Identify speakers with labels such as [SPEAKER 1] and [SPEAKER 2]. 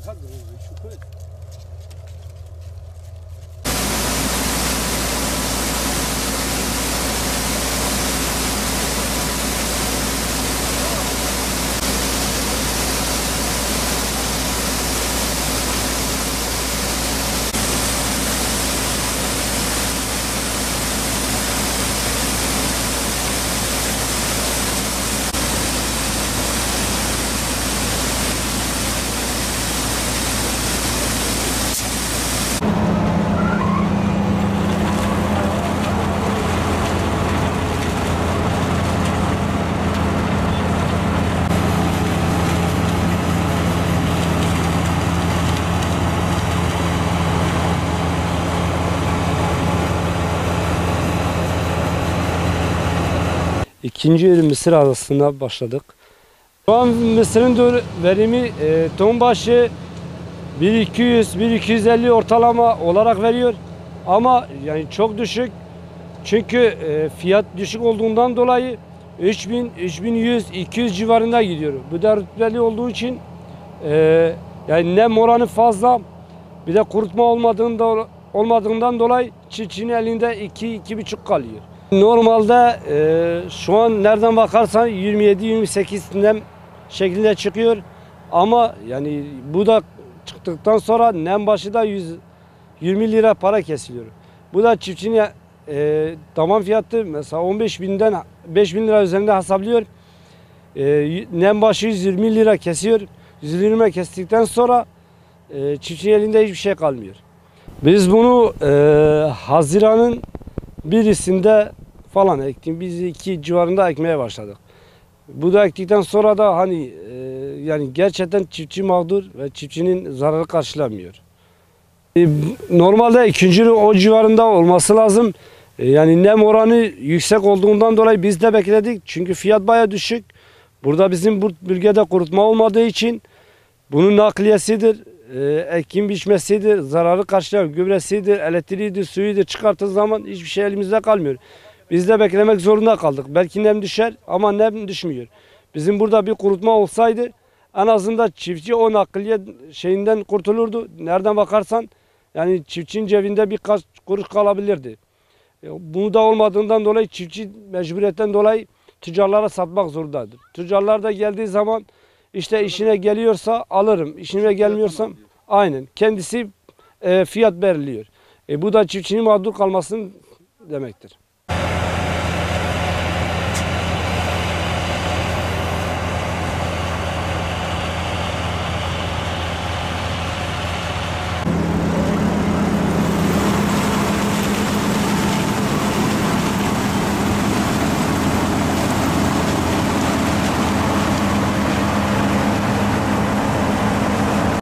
[SPEAKER 1] İkinci ürün mısır arasında başladık. Şu an mısırın verimi ton başı 1200-1250 ortalama olarak veriyor. Ama yani çok düşük. Çünkü fiyat düşük olduğundan dolayı 3000, 3100, 200 civarında gidiyor. Bu da rütbeli olduğu için yani nem oranı fazla. Bir de kurutma olmadığından dolayı çiftçinin elinde 2-2,5 kalıyor. Normalde şu an nereden bakarsan 27-28 nem şeklinde çıkıyor. Ama yani bu da çıktıktan sonra nem başı da 120 lira para kesiliyor. Bu da çiftçinin tamam fiyatı mesela 15.000'den 5.000 lira üzerinde hesaplıyor. Nem başı 120 lira kesiyor. 120 kestikten sonra çiftçinin elinde hiçbir şey kalmıyor. Biz bunu Haziran'ın birisinde falan ektim. Biz 2 civarında ekmeye başladık. Bu da ektikten sonra da hani yani gerçekten çiftçi mağdur ve çiftçinin zararı karşılamıyor. Normalde ikinci o civarında olması lazım. Yani nem oranı yüksek olduğundan dolayı biz de bekledik. Çünkü fiyat baya düşük. Burada bizim bu bölgede kurutma olmadığı için bunun nakliyesidir, ekim biçmesidir, zararı karşılamıyor. Gübresidir, elektriğidir, suyudur çıkarttığı zaman hiçbir şey elimizde kalmıyor. Biz de beklemek zorunda kaldık. Belki nem düşer ama nem düşmüyor. Bizim burada bir kurutma olsaydı en azından çiftçi o nakliye şeyinden kurtulurdu. Nereden bakarsan yani çiftçinin cebinde birkaç kuruş kalabilirdi. Bunu da olmadığından dolayı çiftçi mecburiyetten dolayı tüccarlara satmak zorundadır. Tüccarlar da geldiği zaman işte işine geliyorsa alırım, işine gelmiyorsam aynen kendisi fiyat belirliyor. Bu da çiftçinin mağdur kalmasının demektir.